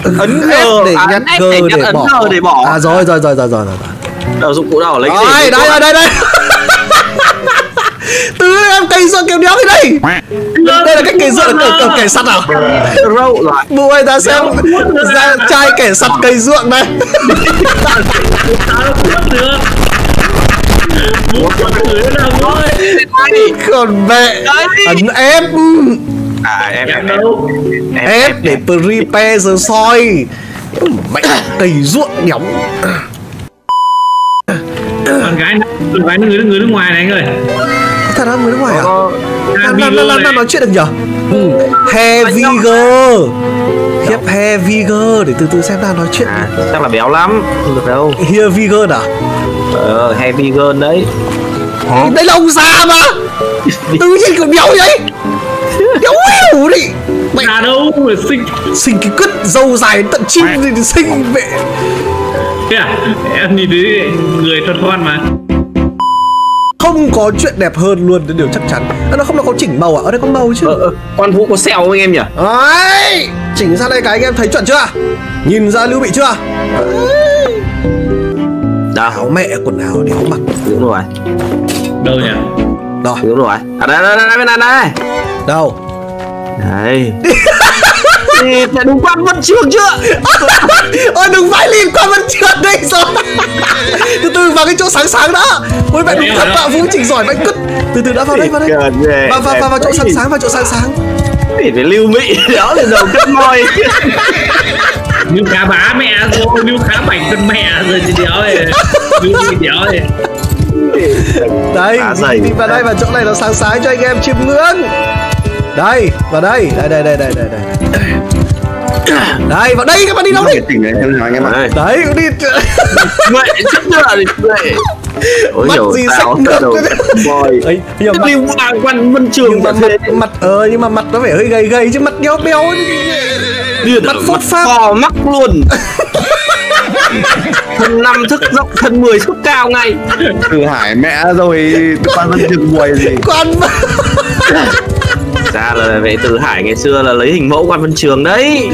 ấn F G để nhặt G để bỏ. À rồi. Đâu dụng cụ đâu lấy cái gì? Đây. Từ em cây ruộng kéo đéo cái đây. Đây là cách cây ruộng ở kẻ sắt à? Râu rồi. Bố ơi ta xem ra trai kẻ sắt cây ruộng đây. Còn mẹ ấn F. À em F để prepare the soil. Mẹ cây ruộng nhóng. Con gái người nước ngoài này anh ơi. Thật ra người nước ngoài à? Đang nói chuyện được nhở? Heavy girl. Khiếp heavy girl. Để từ từ xem đang nói chuyện. Chắc là béo lắm. Không được đâu. Heavy girl à? Heavy girl đấy. Đây là ông già mà. Tự nhiên còn béo vậy. Béo hiểu đi. Mày đâu mà xinh cái cứt dâu dài tận chim thì xinh mẹ. Em nhìn thấy người thon mà. Không có chuyện đẹp hơn luôn, điều chắc chắn. Nó không có chỉnh màu à? Ở đây có màu chứ. Con Vũ có sẹo không anh em nhỉ? Đấy, chỉnh ra đây cái anh em thấy chuẩn chưa? Nhìn ra Lưu Bị chưa? Áo mẹ quần áo đéo mặc. Đúng rồi. Đâu nhỉ? Rồi. Đúng rồi. À đây bên này. Đâu? Đây. Đúng Quan Vân Trường chưa? Ôi đừng phải liên Quan Vân Trường đây rồi. Từ từ vào cái chỗ sáng đó. Ôi mẹ đúng thật bạn Vũ chỉnh giỏi mày cứt. Từ từ đã vào đây. Vào chỗ sáng. Để Lưu Mỹ đó là đầu cất môi. Lưu khá bá mẹ rồi, Lưu khá bảnh con mẹ rồi chị đéo này. Lưu Mỹ đéo này. Đây, đi vào đây, vào chỗ này nó sáng cho anh em chiêm ngưỡng. Đây, vào đây. Đây, vào đây các bạn đi đâu đi? Đấy, đi. Mẹ chết rồi. Mắt gì sách nước. Lưu Quan Vân Trường mặt nhưng mà mặt nó phải hơi gầy chứ mặt béo. Mặt phốt phát. Cò mắc luôn. Thân 5 thức rộng, thân 10 thức cao ngay. Từ Hải mẹ rồi, Quan Vân Trường buổi gì? Ra là vệ Từ Hải ngày xưa là lấy hình mẫu Quan Vân Trường đấy.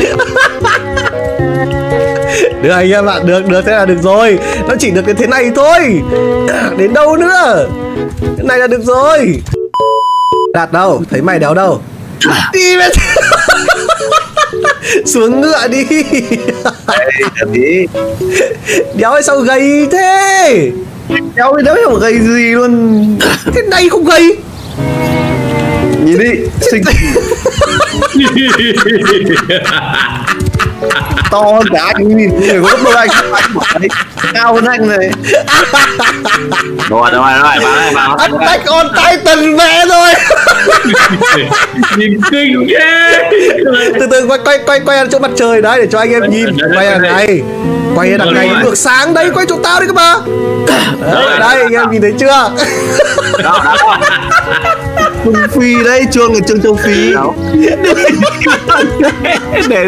Được anh em ạ, được thế là được rồi. Nó chỉ được đến thế này thôi. Đến đâu nữa? Cái này là được rồi. Đạt đâu? Thấy mày đéo đâu? Đi mẹ. Xuống ngựa đi. Đéo hay sao gầy thế? Đéo hiểu gầy gì luôn. Thế này không gầy. Nhìn đi, xinh. To hơn cả anh, nhìn người có gấp đôi anh đấy. Cao hơn anh này. Rồi, vào. Attack on Titan mẹ rồi. Nhìn kinh ghê. Từ từ quay ra chỗ mặt trời đấy để cho anh em nhìn. Quay đằng này. Quay đằng này ngược sáng đấy, quay chỗ tao đi các bạn. Đây anh em nhìn thấy chưa? Đó. Trung Phi đấy, Trương là Trương Châu Phi. Để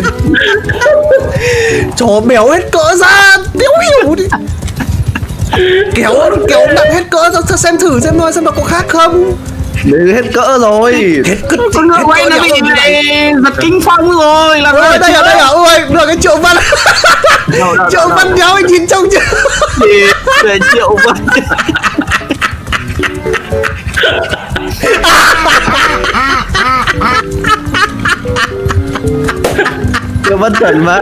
chó béo hết cỡ ra, đéo hiểu đi. Kéo nặng hết cỡ ra xem thử xem nó có khác không. Đấy hết cỡ rồi. Hết cỡ con ngựa quay nó bị giật kinh phong rồi. Làm đây à? Ôi, được cái Triệu Văn. Triệu Văn đéo anh nhìn trông chưa? Để Triệu Văn. Triệu Văn chuẩn mà.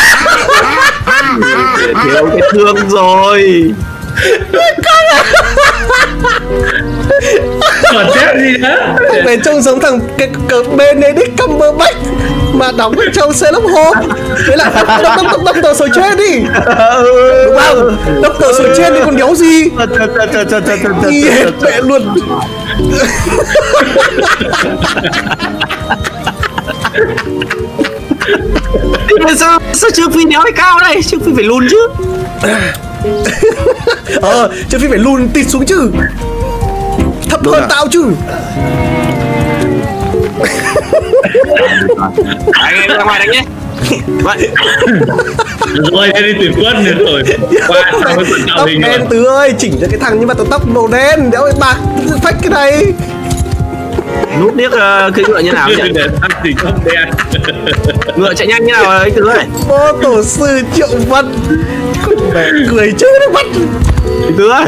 Thiếu cái thương rồi. Còn chết gì nữa? Về trông giống thằng cái Benedict Cumberbatch mà đóng ở trong Sherlock Holmes. Thế là Doctor Sồi trên đi. Đúng không? Doctor Sồi trên đi còn đéo gì. Đi hết mẹ luôn. Sao Trương Phi đéo hay cao đây? Trương Phi phải lùn chứ. Trương Phi phải lùn tịt xuống chứ. Thấp hơn tao chứ. Anh em ra ngoài đánh nhé. Vậy. Rồi đi tuyển quân được rồi. Qua sau cái phần tạo Tóc hình đen rồi. Tứ ơi, chỉnh cho cái thằng nhưng mà tóc màu đen, đéo bạc phách cái này. núp niếc cây ngựa như nào nhỉ? Để thằng thì không đen. Ngựa chạy nhanh như nào ấy Tứ ơi? Bố tổ sư Triệu Văn. Mẹ cười chứ nó bắt. Tứ ơi.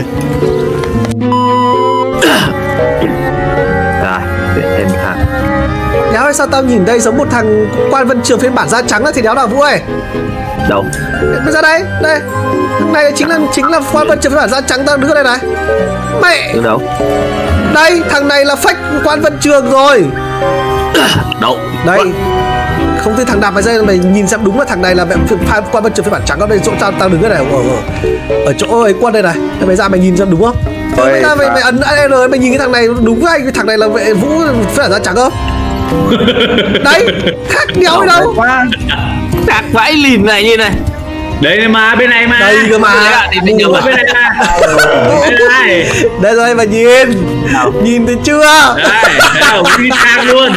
Rồi, để thêm thằng. Đéo ơi, sao tao nhìn đây giống một thằng Quan Vân Trường phiên bản da trắng thì đéo nào Vũ ơi? Đâu? Bây giờ đây, đây. Thằng này chính là Quan Vân Trường phiên bản da trắng, tao đứng ở đây này. Mẹ. Đứng đâu? Đây, thằng này là fake Quan Vân Trường rồi. Đâu? Đây. Không tin thằng đạp vào dây mày nhìn xem đúng là thằng này là Quan Vân Trường phiên bản trắng. Ở đây chỗ tao đứng ở này, ở chỗ ấy Quân đây này. Mày ra mày nhìn xem đúng không? Mày ấn R mày nhìn cái thằng này đúng với anh, cái thằng này là vệ Vũ phiên bản da trắng không? Đấy, khác nhau ở đâu? Khác vãi lìn này như này. Đây mà, bên này mà. Đây cơ mà. Bên này mà. Bên này. Đây rồi mà nhìn. Nhìn thấy chưa? Đây, đâu, đi thang luôn.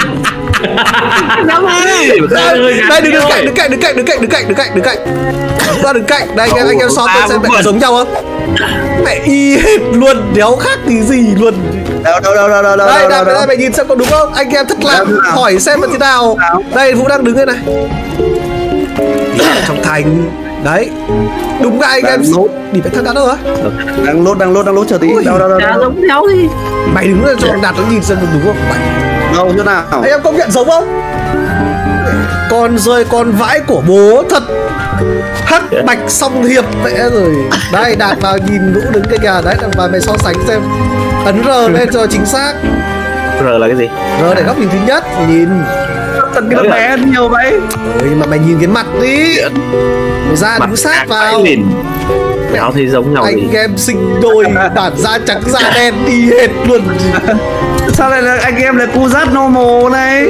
Đây đứng cạnh. Ra đứng cạnh. Đây anh em so tôi xem mẹ giống nhau không? Mẹ y hết luôn, đéo khác tí gì luôn. Đâu. Đây mày nhìn xem có đúng không? Anh em thất lạc hỏi xem là thế nào. Đây Vũ đang đứng đây này. Trong thành. Đấy. Đúng là anh em đi phải thằng đã đâu hả? Đang lốt chờ tí. Đâu. Giống nhau đi. Mày đứng lên cho thằng Đạt nó nhìn xem đúng không? Mày. Đâu chỗ nào? Anh em công nhận giống không? Con rơi con vãi của bố thật. Hắc bạch song hiệp mẹ rồi. Đây Đạt vào nhìn Vũ đứng cái kìa. Đấy và mày so sánh xem. Ấn R lên cho chính xác. R là cái gì? R để góc nhìn thứ nhất. Nhìn. Tận cái bé nhiều vậy. Nhưng mà mày nhìn cái mặt đi. Mày ra đứng sát vào. Đéo thấy giống nhau anh gì. em sinh đôi bản da trắng da đen đi hết luôn. Sao lại là anh em là cu rát normal này?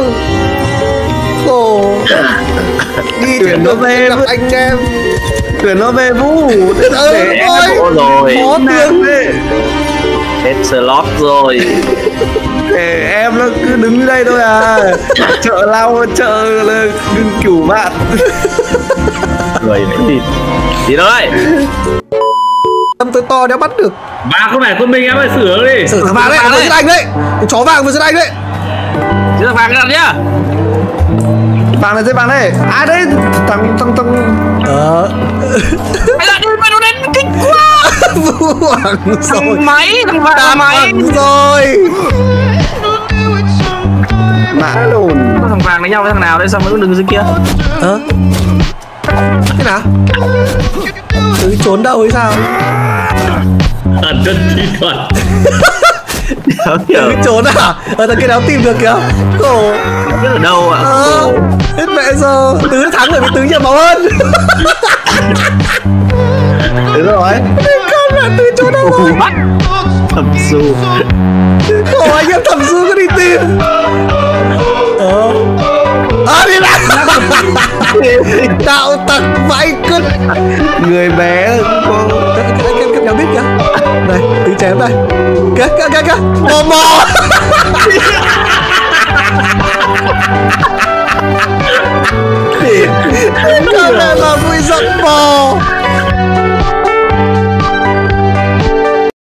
Khổ. Đi Tuyển nó về gặp anh em. Tuyển nó về Vũ. Thôi rồi. khó tướng. Hết slot rồi. Em nó cứ đứng đây thôi à. Chợ lau chợ là kiểu bạn. Người mới thịt. Đi thôi. Tâm tới to đéo bắt được. Bà không phải con mình em phải sửa đi. Sửa thằng vàng đấy, vừa giết anh đấy. Cái chó vàng vừa giết anh đấy. Chứ thằng vàng cái đặt nhá. Vàng này dây vàng này. À đấy thằng Mày nó đến kinh quá. Vàng rồi. Thằng vàng là máy. Rồi. mã lồn. Thằng vàng đánh nhau với thằng nào đây sao mới có đường dưới kia? Cái nào? Cứ trốn đâu hay sao? Ẩn thân kỹ thuật. Cứ trốn à? Thằng kia nào tìm được kìa. Khổ. Biết ở đâu ạ? Hết mẹ giờ. Tứ thắng rồi vì Tứ nhiều máu hơn. Đúng rồi. Con mẹ Tứ trốn đâu rồi? Bắt Thẩm Du. Khổ anh em Thẩm Du có đi tìm. Đi nào. Đạo tặc vãi cứt. Người bé có anh em nào biết kìa. Này Tứ chém đây. Kìa Mò